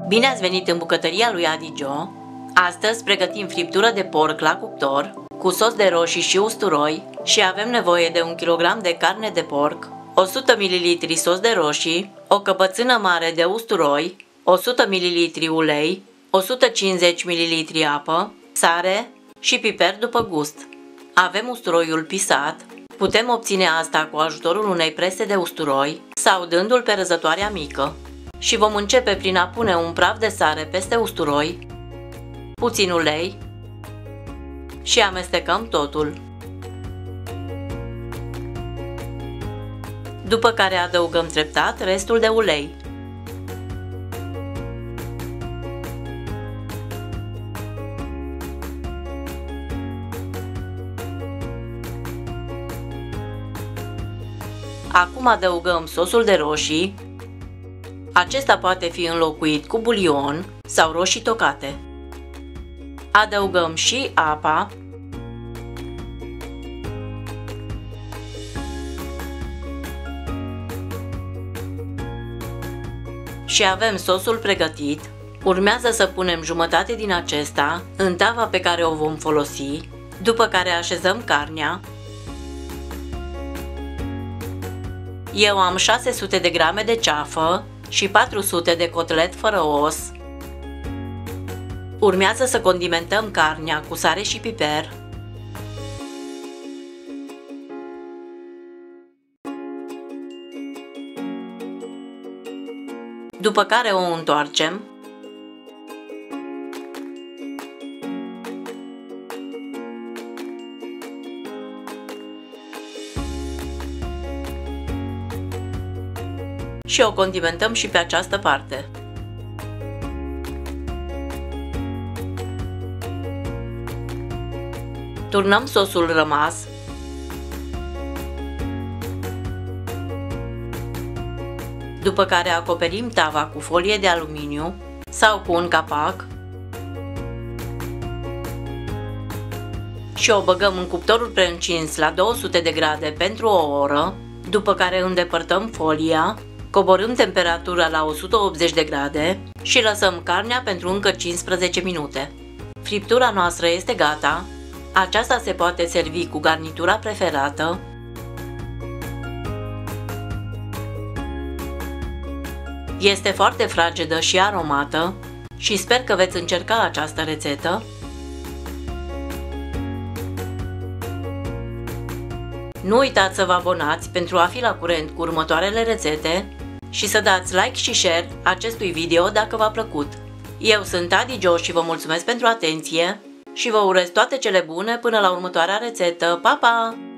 Bine ați venit în bucătăria lui Adi Joe. Astăzi pregătim friptură de porc la cuptor cu sos de roșii și usturoi și avem nevoie de 1 kg de carne de porc, 100 ml sos de roșii, o căpățână mare de usturoi, 100 ml ulei, 150 ml apă, sare și piper după gust. Avem usturoiul pisat. Putem obține asta cu ajutorul unei prese de usturoi sau dându-l pe răzătoarea mică. Și vom începe prin a pune un praf de sare peste usturoi, puțin ulei și amestecăm totul. După care adăugăm treptat restul de ulei. Acum adăugăm sosul de roșii. Acesta poate fi înlocuit cu bulion sau roșii tocate. Adăugăm și apa. Și avem sosul pregătit. Urmează să punem jumătate din acesta în tava pe care o vom folosi, după care așezăm carnea. Eu am 600 de grame de ceafă și 400 de cotlet fără os. Urmează să condimentăm carnea cu sare și piper. După care o întoarcem. Și o condimentăm și pe această parte. Turnăm sosul rămas. După care acoperim tava cu folie de aluminiu sau cu un capac și o băgăm în cuptorul preîncins la 200 de grade pentru o oră, după care îndepărtăm folia, coborâm temperatura la 180 de grade și lăsăm carnea pentru încă 15 minute. Friptura noastră este gata. Aceasta se poate servi cu garnitura preferată. Este foarte fragedă și aromată și sper că veți încerca această rețetă. Nu uitați să vă abonați pentru a fi la curent cu următoarele rețete și să dați like și share acestui video dacă v-a plăcut. Eu sunt Adi Joe și vă mulțumesc pentru atenție și vă urez toate cele bune până la următoarea rețetă. Pa, pa!